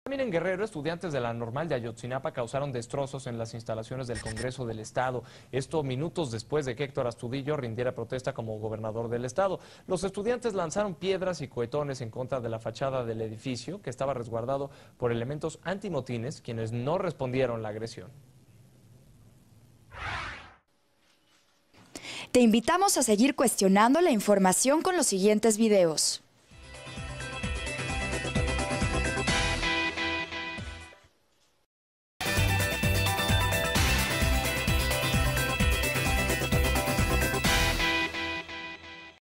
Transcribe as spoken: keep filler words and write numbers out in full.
También en Guerrero, estudiantes de la Normal de Ayotzinapa causaron destrozos en las instalaciones del Congreso del Estado. Esto minutos después de que Héctor Astudillo rindiera protesta como gobernador del Estado. Los estudiantes lanzaron piedras y cohetones en contra de la fachada del edificio, que estaba resguardado por elementos antimotines, quienes no respondieron la agresión. Te invitamos a seguir cuestionando la información con los siguientes videos.